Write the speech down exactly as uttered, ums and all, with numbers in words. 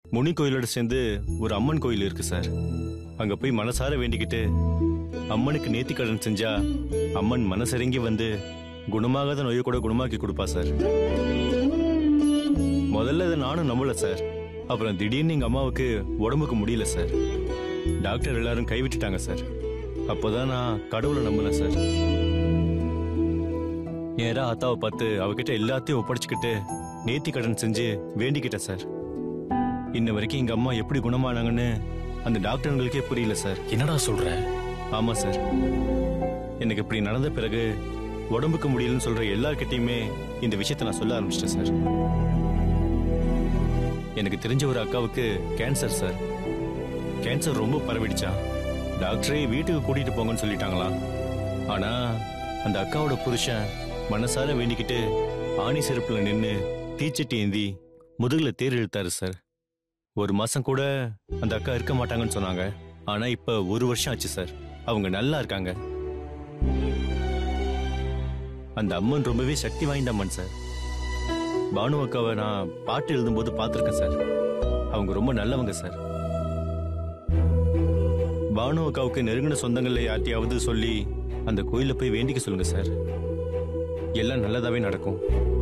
முனி கோயிலோட சேர்ந்து ஒரு அம்மன் கோயில் இருக்கு சார். அங்க போய் மனசார வேண்டிக்கிட்டு அம்மனுக்கு நேர்த்தி கடன் செஞ்சா அம்மன் மனசிறங்கி வந்து குணமாகாத நோயை கூட குணமாக்கி கொடுப்பா சார். முதல்ல இதை நானும் நம்பல சார். அப்புறம் திடீர்னு எங்க அம்மாவுக்கு உடம்புக்கு முடியல சார். டாக்டர் எல்லாரும் கைவிட்டுட்டாங்க சார். அப்போதான் நான் கடவுளை நம்பினேன் சார். நேரா ஆத்தாவை பார்த்து அவகிட்ட எல்லாத்தையும் ஒப்படைச்சுக்கிட்டு நேர்த்தி கடன் செஞ்சு வேண்டிக்கிட்டேன் சார். இன்ன வரைக்கும் எங்க அம்மா எப்படி குணமானாங்கன்னு அந்த டாக்டர்களுக்கே புரியல சார். என்னடா சொல்ற? ஆமா சார். எனக்கு இப்படி நடந்த பிறகு உடம்புக்கு முடியலன்னு சொல்ற எல்லார்கிட்டையுமே இந்த விஷயத்த நான் சொல்ல ஆரம்பிச்சிட்டேன் சார். எனக்கு தெரிஞ்ச ஒரு அக்காவுக்கு கேன்சர் சார். கேன்சர் ரொம்ப பரவிடுச்சா. டாக்டரே வீட்டுக்கு கூட்டிட்டு போங்கன்னு சொல்லிட்டாங்களாம். ஆனா அந்த அக்காவோட புருஷன் மனசார வேண்டிக்கிட்டு ஆணி செருப்புல நின்று தீச்சட்டி ஏந்தி முதுகுல தேர் இழுத்தாரு சார். ஒரு மாசம் கூட அந்த அக்கா இருக்க மாட்டாங்கன்னு சொன்னாங்க. ஆனா இப்ப ஒரு வருஷம் ஆச்சு சார். அவங்க நல்லா இருக்காங்க. அந்த அம்மன் ரொம்பவே சக்தி வாய்ந்த அம்மன் சார். பானு அக்காவை நான் பாட்டு எழுதும் போது பார்த்திருக்கேன் சார். அவங்க ரொம்ப நல்லவங்க சார். பானு அக்காவுக்கு நெருங்கின சொந்தங்களை யார்ட்டையாவது சொல்லி அந்த கோயில போய் வேண்டிக்க சொல்லுங்க சார். எல்லாம் நல்லதாவே நடக்கும்.